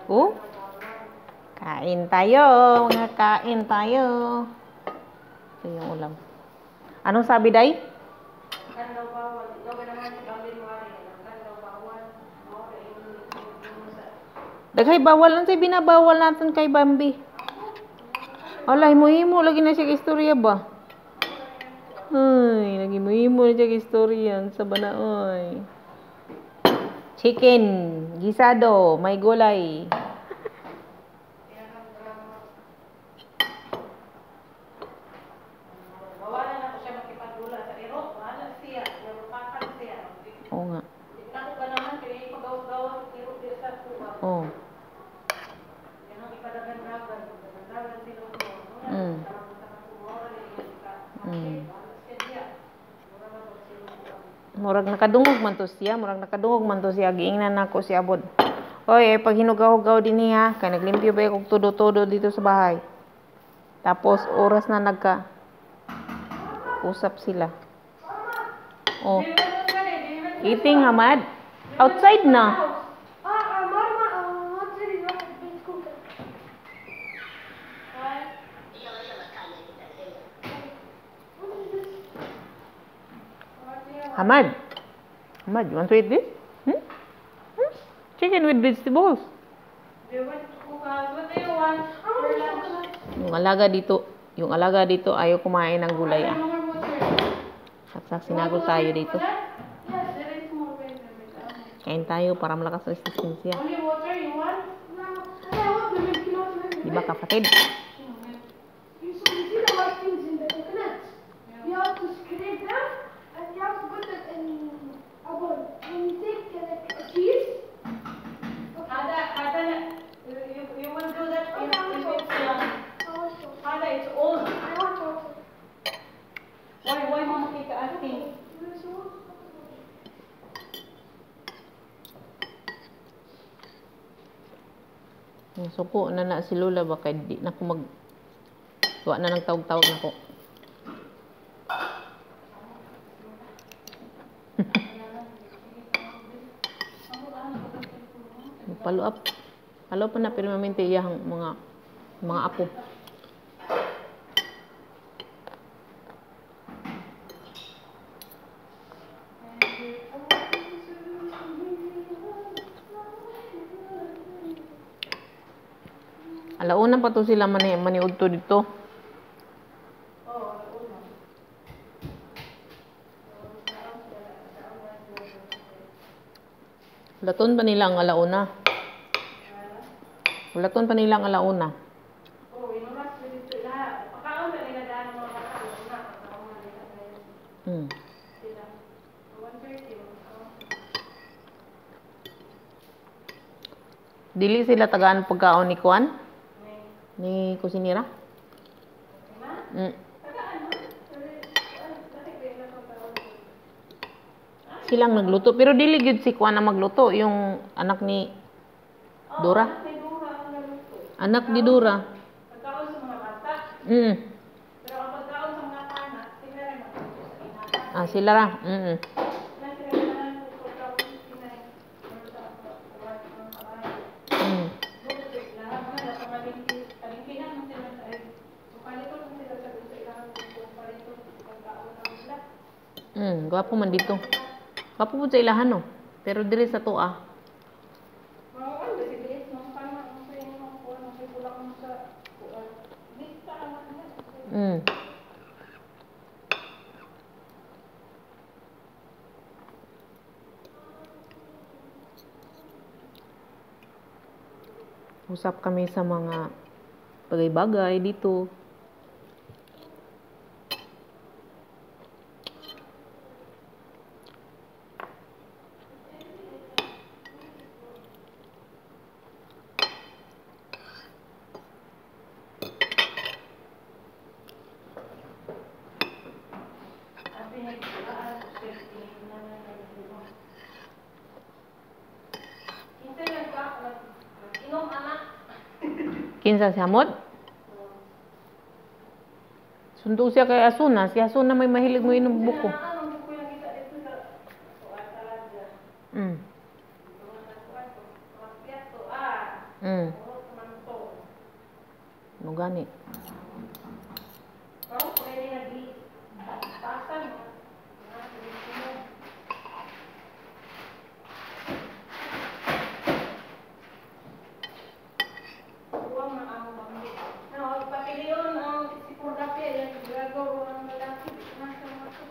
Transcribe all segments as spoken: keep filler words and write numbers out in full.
Oh, kain tayo, mga kain tayo. Ito yung ulam. Anong sabi, Day? Daghay bawal lang say binabawal natin kay Bambi. Alay mo himo lagi na siya istorya ba? Ay, lagi mo himo na siya istorya sa banaoy. Chicken, gisado, may gulay. Oo nga. Oh. Mm. Mm. Murag nakadungog man to siya, murag nakadungog man to siya, giingnan nako si abod. Oy, eh, pag hinugaw-hugaw din niya, kay naglimpyo ba kog todo-todo dito sa bahay. Tapos oras na nagka usap sila. Oh. Eating, Hamad. Outside na. Hamad. Hamad, you want to eat this? Hmm? Hmm? Chicken with vegetables. Do you want to cook out? What do you want for lunch? Yung alaga dito, yung alaga dito ayaw kumain ng gulay ah. Saksak sinagol tayo dito. Kain tayo para malakas ang resistensya. Only water you want? Di ba kapatid? You see the white things in the coconuts? You have to scrape them and you have to put it in a bowl. When you take uh, like a cheese, Ada, Ada, you, you will do that if, if it's young. Ada, it's old. I want water. Why, why Mama Kika asking? Yung suko na na si Lola baka di na ko mag tuwa na ng tawag-tawag na ko. Follow up. Follow pa na pero maminti iyang mga mga apo. Alauna pa to sila mani maniud to dito. Laton pa nila ang alauna. Laton pa nila ang alauna. Oh, inuras ko dito lahat. Pakaon na nila daan mga bata. Una, pakaon na nila ngayon. Hmm. Sila. one thirty. Dili sila tagaan pagkaon ni Kuan? Ni kusinira? Mm. Silang nagluto. Pero dili gyud si Kuan na magluto. Yung anak ni Dora. Anak ni Dora. Pagkaon sa mga bata. Mm. Pero ang pagkaon sa mga anak, sila rin magluto sa inata. Ah, sila ra. Mm. Mm. Mm, gwapo man dito. Gwapo po sa ilahan no. Pero diri sa tuwa. Mm. Usap kami sa mga bagay-bagay dito. Kinsa si Hamod? Sundo siya kay Asuna. Si Asuna may mahilig mo inom buko. Mm. Mm. Puro naman to. Ano gani? Pero pwede nag-i. Tasan. Huwag na ang banggi. Ano, papili yun ang si Pordape. Yan, gagawa ng lalaki. Nasa mga to.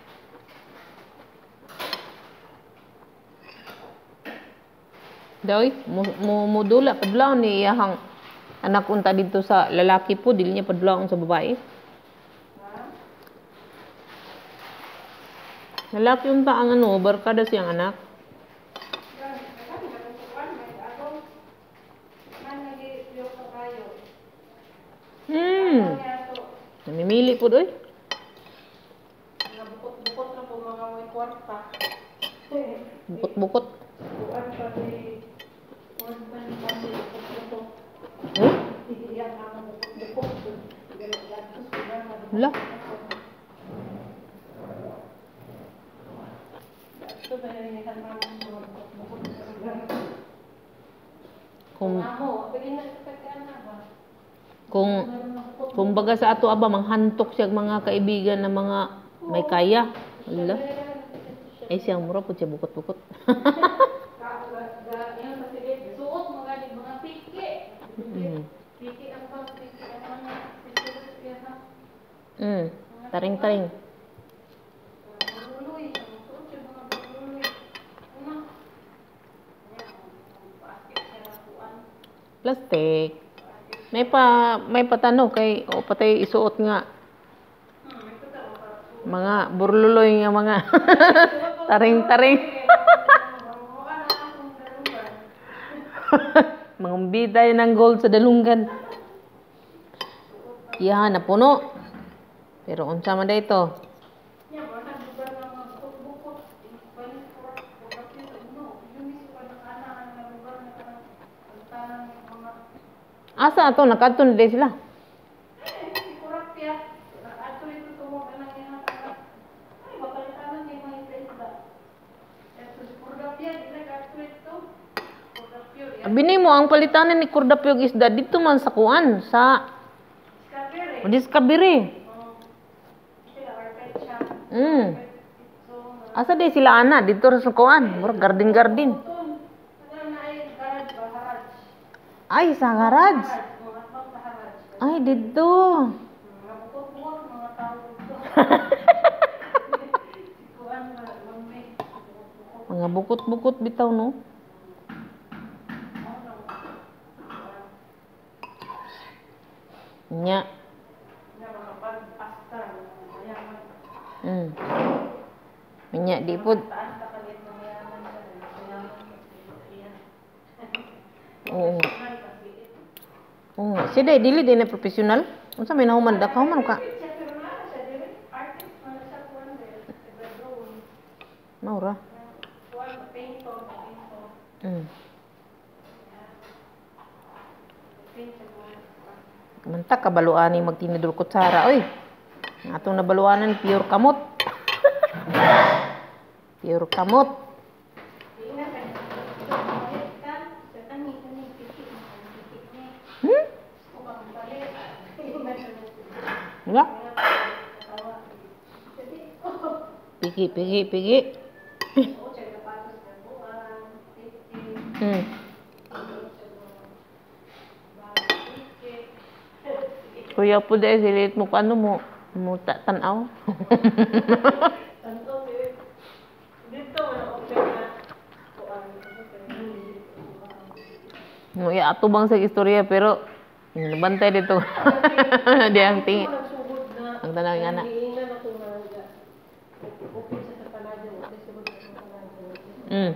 Daoy, mo mo modula padlaon ni iyahang anak unta dito sa lalaki po, dili niya padlaon sa babae. Lalaki unta ang ano, barkada siyang anak. Yan, kan, ganun ko kan, may agaw. Man, nag-i-iyok sa kayo. Hmm. Kaya to, Namimili po doy. nabukot-bukot na po mga may kwarta. Bukot-bukot. Buwan pa ni, buwan pa ni Pandi, bukot-bukot. Hmm? Iiyak ako bukot-bukot. Ganun-ganun, sudah na Hala. ito ba yung ikan namin mga bukot-bukot. Kung Amo, pwede na sa pagkaan na ba? kung kung baga sa ato aba manghantok siya mga kaibigan na mga may kaya. Hala. Ay siyang mura po siya bukot-bukot. Yung pasilid, suot mga di mga piki. Mm. Piki ang pang piki ang mga piki ha. Mm. Taring-taring. Buruloy, suot yung mga buruloy. Ano? Basket siya na kuan. Plastic. May pa may patano kay o patay isuot nga Hmm, may pagkaon para suot. mga burluloy nga mga taring-taring. Mga biday ng gold sa dalunggan. Yan, napuno. Pero unsa man dayto? Asa ato nakadto na day sila? Bini mo ang palitanan ni Kordapyog isda dito man sa kuan sa Discovery. Mm. Asa day sila ana dito ra sa kuan, murag garden-garden. Ay sa garage. Ay dito. Mga bukot-bukot bitaw no. Nya. Hmm. Nya di pud. Oo. Oo nga. Siya day dili din na professional. Unsa may nahuman da ka man ka? Maura. Hmm. Manta kabaluan ni magtinidor kutsara oy. Ang atong nabaluanan pure kamot. Pure kamot. Hmm? Wala? Pigi, pigi, pigi. Hmm. Kuya po dahil silit mo ano mo mo ta tanaw. No ya ato bang sa istorya pero nabantay dito. Di ang tingi. Ang tanawin nga na. Mm.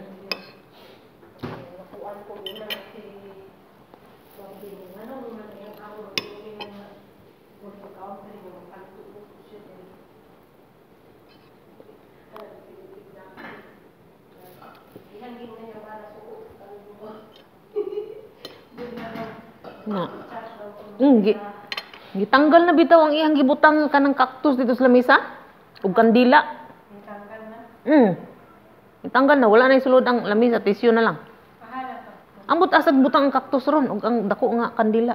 Na. Mm, gi gitanggal na bitaw ang iyang gibutang kanang cactus dito sa lamesa ug kandila. Mm. Gitanggal na wala na sulod ang lamesa, tissue na lang. Ambot asag butang ang cactus ron ug ang dako nga kandila.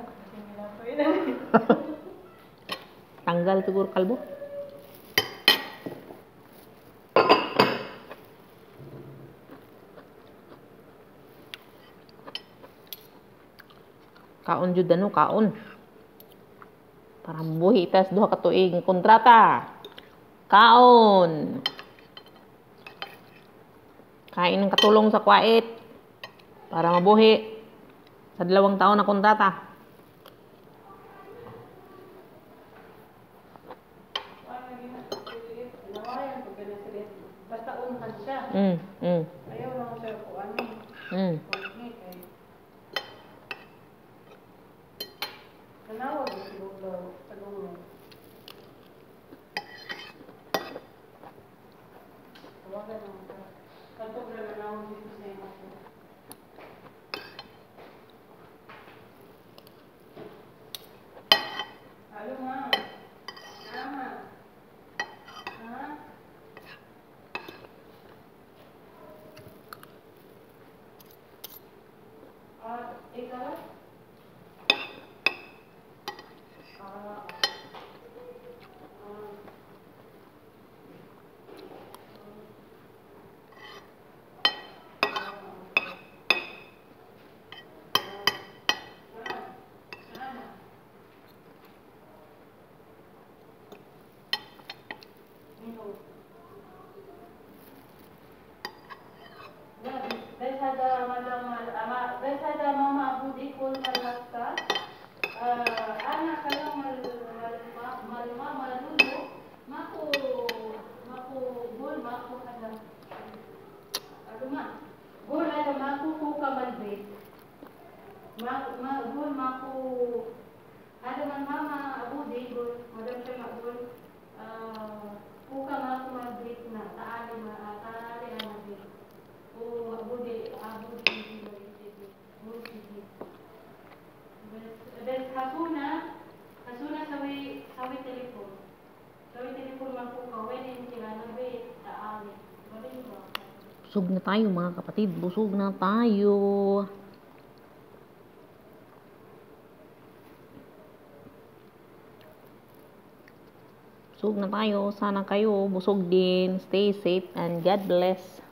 Tanggal siguro kalbo. Kaon jud ano, kaon. Para buhi tas duha ka tuig kontrata. Kaon. Kain ng katulong sa kwait para mabuhi sa dalawang taon na kontrata. Basta untan siya. Mm, mm, Ayaw lang siya kung ano. mm. Nanawag mo siguro talungan. Tawagan naman ka. Katog na nanawag dito sa iyo. Halo ma. Nama. Ha? Ah, ikaw? Bes ada madam ama bes ada mama abu di kul malaka anak kalau mal mal mal mama dulu maku maku bol maku ada aduh mah bol ada maku ku kamal bed mak mak bol maku ada man mama abu di bol madam saya bol ku kamal ku mal bed na taali ma taali anak bed oh abu di abu di abu di bes hasuna hasuna sawi sawi telepon sawi telepon maku kawen yang kilala be taali balik ba. Busog na tayo mga kapatid, busog na tayo. Busog na tayo, sana kayo busog din. Stay safe and God bless.